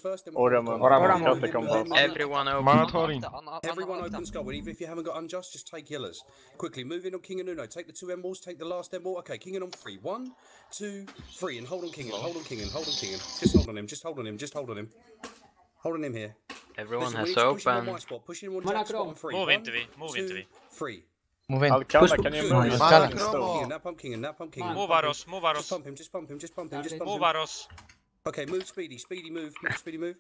first. Then Everyone open. Everyone open skull. Even if you haven't got unjust, just take healers. Quickly, move in on King and Uno. Take the 2 emeralds, take the last emerald. Okay, King and on 3. 1, 2, 3. And hold on King and hold on King and hold on King and. Just hold on him, just hold on him, just hold on him. Hold on him here. Everyone Listen, has push him on open. my spot. Push him on Jack's spot on 3. Move 1, into V. Move 2, into V. 3. Move in. Alcala, can you move? Now pump King and now pump King and. Move Aros. Move Just Aros. pump him, just pump him, just pump him, just pump Move him. Aros. Okay, move Speedy, Speedy move, Speedy move.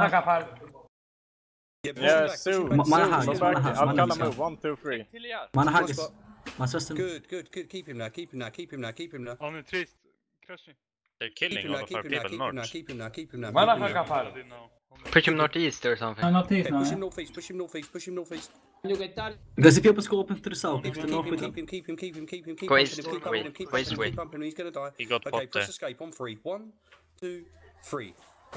Yeah, Sue. Alcala move. 1, 2, 3. Mana haggis. Man system. Good. Keep him now, keep him now. On the trees. Crushing. They're killing all of our people north. Keep him now. Push him northeast or something. Okay, push him northeast. Guys, if you have a open to the south, Keep him. Wait. Pumping, he's gonna die. He got Okay, popped press there. escape on 3. 1, 2, 3.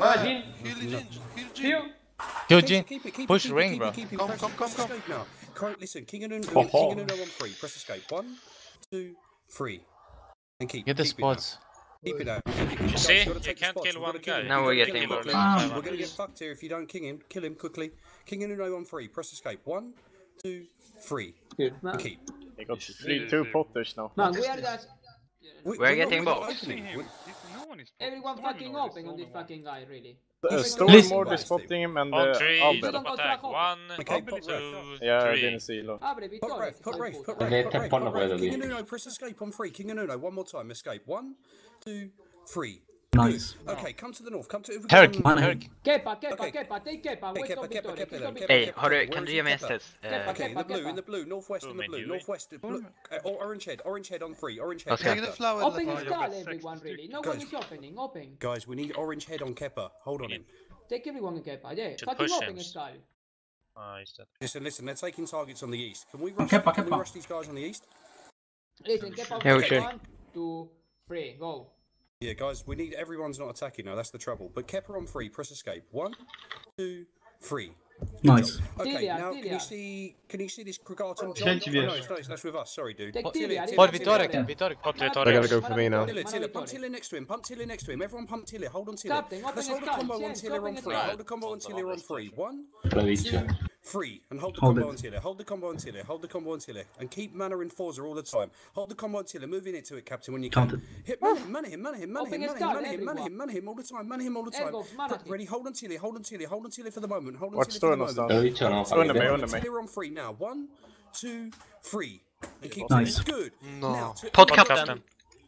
Yo, Jin. Push ring, bro. Come. Now. Listen, King and Uno on 3. Press escape. 1, 2, 3. And keep. Get the spots. Keep it out. You see? You can't kill one guy. Now we're getting We're both. gonna get fucked here if you don't king him. Kill him quickly. King and Uno on 3. Press escape. 1, 2, 3. And keep. They got 2 potters now. Man, we are guys. We're getting both. Everyone fucking open on this fucking guy, really. Stormord is spotting him and On 3. Albert. Attack. 1, Okay, 2, Yeah, I 3. didn't see it. Abre, vi Put Wraith. King and Uno, press escape on 3. King and Uno, one more time. Escape. 1, 2, 3. Nice. Okay, come to the north. Come to. Herc. Kepa, take Kepa. Wait on Victoria. Hey, kan du ge mig SS? Okay, in the blue, northwest in the blue, northwest, orange head on 3, orange head. Okay. Open his skull, everyone, really. No one is opening, open. Guys, we need orange head on Keppa. Hold on him. Take everyone in Kepa, yeah. Should Fucking push open him. his skull. He's dead. Listen, they're taking targets on the east. Can we rush, these guys on the east? Listen, Kepa, Yeah, we should. 1, 2, 3, go. Yeah, guys, we need everyone's not attacking now. That's the trouble. But Keppa on 3, press escape. 1, 2, 3. Nice. Okay, now can you see this Krigarton? No, that's with us. Sorry, dude. Take Tilia. I gotta go for me now. Tiller, pump Tiller next to him. Everyone pump Tiller. Hold on Tiller. Captain, open Let's his hold a skull. combo on Yes, Tiller open on his 3. skull. Hold a combo on Tiller on 3. 1, 2, 3. And hold the combo on Tiller. Hold the combo on Tiller. And keep mana in Forza all the time. Hold the combo on Tiller. Move into it, Captain, when you can. Hit mana him all the time. Mana him all the time. Ready, hold on Tiller for the moment. What's Storm någonstans? Under mig. Tiller on 3 now. 1, 2, 3. And keep Nice. good. Now, Pod captain.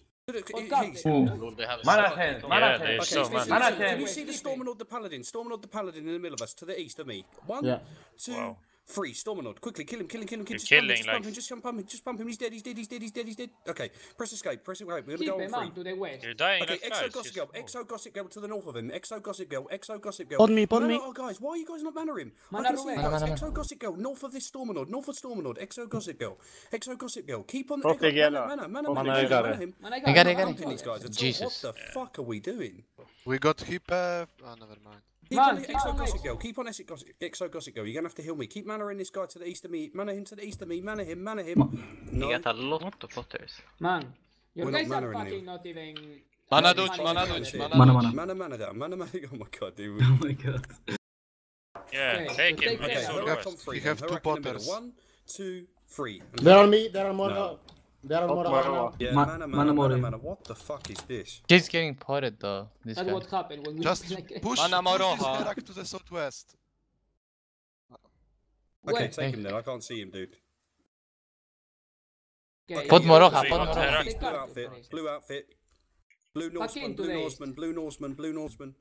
Can you see the Stormlord the Paladin? Stormlord the Paladin in the middle of us, to the east of me. 1, 2, 3. Stormlord, quickly, kill him. Just pump him. He's dead. Okay, press escape. We're gonna Keep go him on up to the west. You're dying. Okay, Guys. Exo Gossip Girl to the north of him. Exo Gossip Girl. Pod me. Oh, guys, why are you guys not banner him? Mana I can see away. you guys. Exo Gossip Girl, north of this Stormlord. Exo Gossip Girl. Keep on. Protegge hela. Mana him. I got it. Pumping these guys at all. Jesus. What the fuck are we doing? We got to keep. Oh, never mind. Keep on Exo Gossip Girl. Keep on Exo Gossip Girl. You're gonna have to heal me. Keep mana in this guy to the east of me. Mana him to the east of me. Mana him. You got a lot of potters. Man, your We're guys not are mana fucking in not even... Mana dodge. Mana. Oh my god, dude. Oh my god. Yeah, Okay, take so him. take Okay, care. so We have- rest. we have 2 potters. 1, 2, 3. There are me, there are more. There are more. Yeah, mana. What the fuck is this? He's getting potted though. This That's guy. what happened when we... Just push this Herak to the southwest. Okay, Wait. take him then. I can't see him, dude. Okay, Pod yeah. Moroja. Blue outfit. Blue Norseman. Blue Norseman.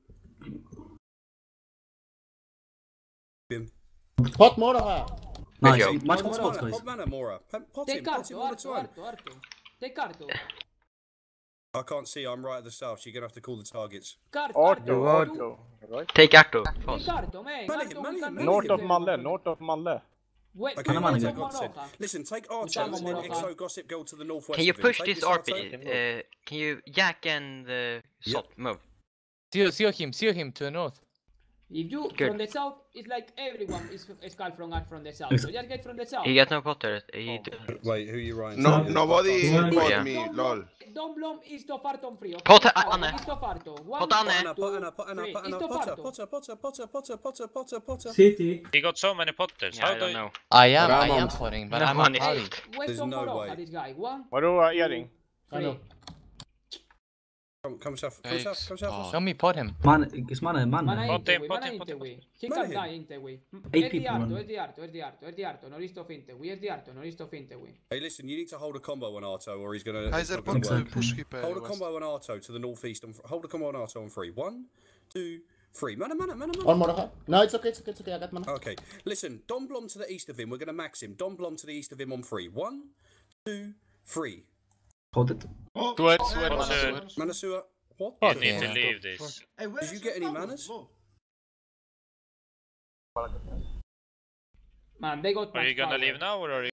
Bim. Pot more. Nice. Good job. Much more spots, guys. Pot mana, Mora. Pot Take him all the time. Arto. Take Arto. I can't see. I'm right at the south. So you're gonna have to call the targets. Arto. Right? Take Acto. Take Fast. Arto, man. North of Malle. Wait, Okay, Mana. take Godsend. Listen, take Archer and then Exo Gossip Girl to the northwest. Can you of him. push Take this Archer. RP? Can you Jack and Sot move? See him to the north. If you Good. from the south, it's like everyone is skull from the south. So just get from the south. He got no Potter. Wait, who are you writing? No, to? nobody Yeah. bought me, lol. Don't blom is to farton free. Okay? Potter, Anne. Is to farto. Potter, Anne. Potter. City. He got so many Potters. Yeah, How I do don't you... know. I am potting, but No I'm one not is. potting. West of no Moroha, way. this guy. 1, Vadå, Eding? I know. 3. Come south. Show me pot him. Man, it's mana. Mana Pot inte him, we, pot mana him, inte pot we. He Mana can him. die inte we. 8 people, man. Es di arto, norristo finte we, es di arto, norristo finte we. Hey, listen, you need to hold a combo on Arto, or he's gonna. Kaiser it's not gonna bought work. push hip. Hold a combo on Arto to the northeast. Hold a combo on Arto on 3. 1, 2, 3. Mana. On Moroha. No, it's okay. I got mana. Okay, listen. Don Blom to the east of him. We're gonna max him. Don Blom to the east of him on 3. 1, 2, 3. Hold it. Swear. Manasua. What? You need to leave this. Did you get any manners? Man, they got Are you much gonna power. leave now or are you